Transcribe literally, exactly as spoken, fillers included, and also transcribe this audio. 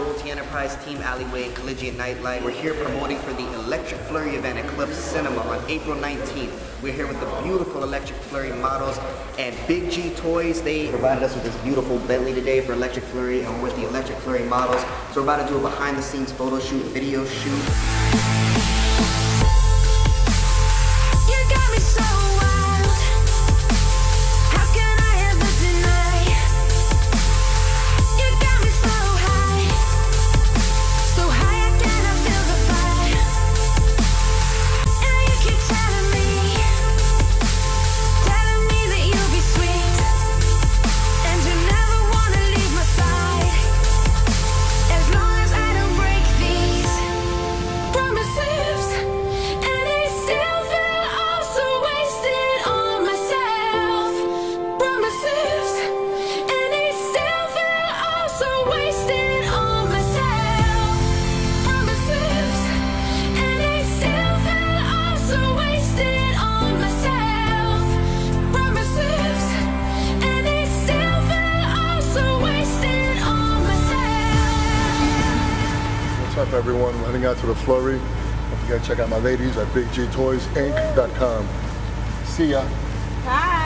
Royalty Enterprise, Team Alleyway, and Collegiate Nightlight. We're here promoting for the Electric Flurry event at Club Cinema on April nineteenth. We're here with the beautiful Electric Flurry models and Big G Toys. They provided us with this beautiful Bentley today for Electric Flurry, and we're with the Electric Flurry models. So we're about to do a behind the scenes photo shoot, video shoot. What's up, everyone? We're heading out to the Flurry. Don't forget to check out my ladies at Big G Toys Inc dot com. See ya. Bye.